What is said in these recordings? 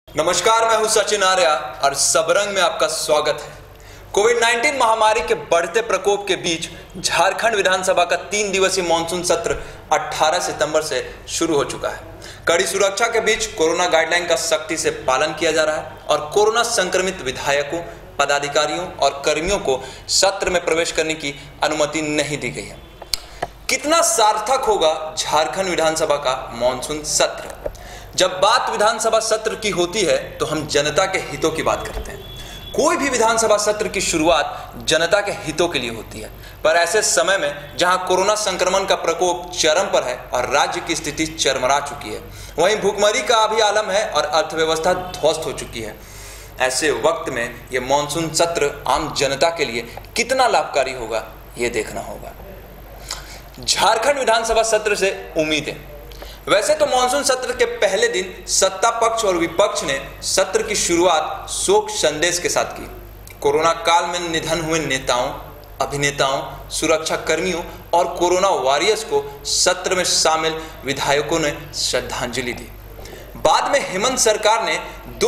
नमस्कार, मैं हूं सचिन आर्या और सबरंग में आपका स्वागत है। कोविड-19 महामारी के बढ़ते प्रकोप के बीच झारखंड विधानसभा का 3 दिवसीय मानसून सत्र 18 सितंबर से शुरू हो चुका है। कड़ी सुरक्षा के बीच कोरोना गाइडलाइन का सख्ती से पालन किया जा रहा है और कोरोना संक्रमित विधायकों, पदाधिकारियों और कर्मियों को सत्र में प्रवेश करने की अनुमति नहीं दी गई है। कितना सार्थक होगा झारखंड विधानसभा का मानसून सत्र? जब बात विधानसभा सत्र की होती है तो हम जनता के हितों की बात करते हैं। कोई भी विधानसभा सत्र की शुरुआत जनता के हितों के लिए होती है, पर ऐसे समय में जहां कोरोना संक्रमण का प्रकोप चरम पर है और राज्य की स्थिति चरमरा चुकी है, वहीं भूखमरी का भी आलम है और अर्थव्यवस्था ध्वस्त हो चुकी है, ऐसे वक्त में यह मानसून सत्र आम जनता के लिए कितना लाभकारी होगा, यह देखना होगा। झारखंड विधानसभा सत्र से उम्मीदें। वैसे तो मानसून सत्र के पहले दिन सत्ता पक्ष और विपक्ष ने सत्र की शुरुआत शोक संदेश के साथ की। कोरोना काल में निधन हुए नेताओं, अभिनेताओं, सुरक्षा कर्मियों और कोरोना वॉरियर्स को सत्र में शामिल विधायकों ने श्रद्धांजलि दी। बाद में हेमंत सरकार ने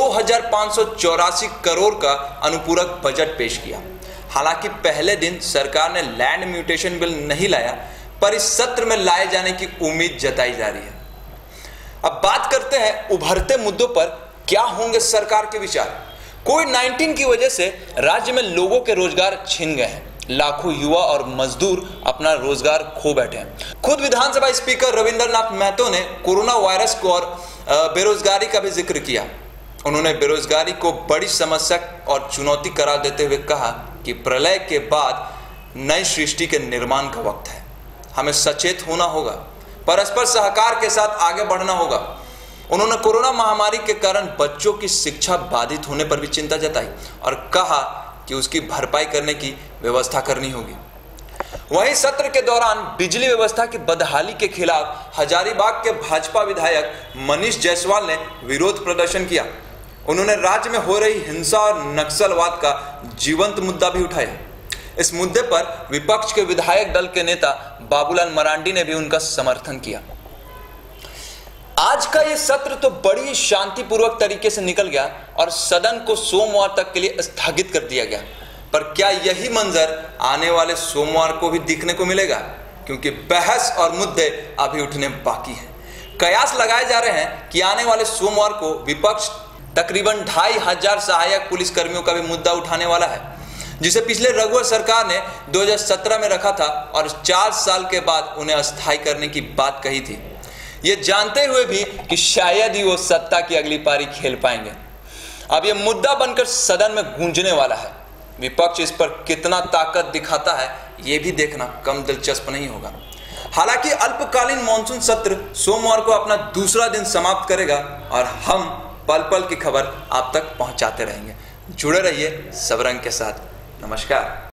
2584 करोड़ का अनुपूरक बजट पेश किया। हालांकि पहले दिन सरकार ने लैंड म्यूटेशन बिल नहीं लाया, पर इस सत्र में लाए जाने की उम्मीद जताई जा रही है। अब बात करते हैं उभरते मुद्दों पर क्या होंगे सरकार के विचार। कोविड-19 की वजह से राज्य में लोगों के रोजगार छिन गए हैं। लाखों युवा और मजदूर अपना रोजगार खो बैठे हैं। खुद विधानसभा स्पीकर रविंद्रनाथ महतो ने कोरोना वायरस को और बेरोजगारी का भी जिक्र किया। उन्होंने बेरोजगारी को बड़ी समस्या और चुनौती करार देते हुए कहा कि प्रलय के बाद नई सृष्टि के निर्माण का वक्त है। हमें सचेत होना होगा, परस्पर सहकार के साथ आगे बढ़ना होगा। उन्होंने कोरोना महामारी के कारण बच्चों की शिक्षा बाधित होने पर भी चिंता जताई और कहा कि उसकी भरपाई करने की व्यवस्था करनी होगी। वहीं सत्र के दौरान बिजली व्यवस्था की बदहाली के खिलाफ हजारीबाग के भाजपा विधायक मनीष जायसवाल ने विरोध प्रदर्शन किया। उन्होंने राज्य में हो रही हिंसा और नक्सलवाद का जीवंत मुद्दा भी उठाया। इस मुद्दे पर विपक्ष के विधायक दल के नेता बाबूलाल मरांडी ने भी उनका समर्थन किया। आज का यह सत्र तो बड़ी शांतिपूर्वक तरीके से निकल गया और सदन को सोमवार तक के लिए स्थगित कर दिया गया। पर क्या यही मंजर आने वाले सोमवार को भी दिखने को मिलेगा? क्योंकि बहस और मुद्दे अभी उठने बाकी हैं। कयास लगाए जा रहे हैं कि आने वाले सोमवार को विपक्ष तकरीबन 2500 सहायक पुलिस कर्मियों का भी मुद्दा उठाने वाला है, जिसे पिछले रघुवर सरकार ने 2017 में रखा था और 4 साल के बाद उन्हें अस्थायी करने की बात कही थी, ये जानते हुए भी कि शायद ही वो सत्ता की अगली पारी खेल पाएंगे। अब ये मुद्दा बनकर सदन में गूंजने वाला है। विपक्ष इस पर कितना ताकत दिखाता है, ये भी देखना कम दिलचस्प नहीं होगा। हालांकि अल्पकालीन मानसून सत्र सोमवार को अपना दूसरा दिन समाप्त करेगा और हम पल पल की खबर आप तक पहुंचाते रहेंगे। जुड़े रहिए सबरंग के साथ। नमस्कार।